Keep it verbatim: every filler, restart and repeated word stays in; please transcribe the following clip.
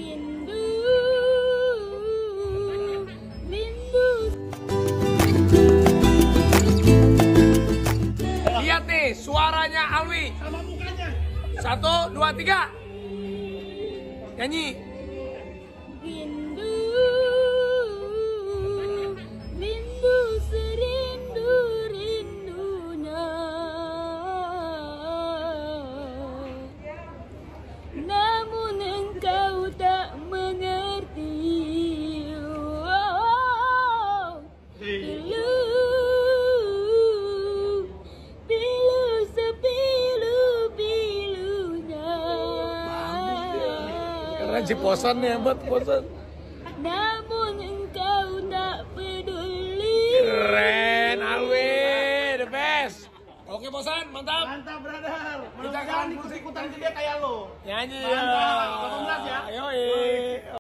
rindu, rindu. Lihat nih suaranya Alwi. Sama mukanya. Satu, dua, tiga. Nyanyi. Rindu, rindu serindu rindunya. Namun engkau tak mengerti. Oh, pilu, pilu sepilu pilunya. Karena ciposan nih hebat ciposan. Namun engkau tak peduli. Keren Alwi, the best. Oke bosan, mantap. Mantap, brother. Kita Mudah-mudahan akan ikut-ikutan gede kayak lo. Nyanyi Mantap. delapan belas ya.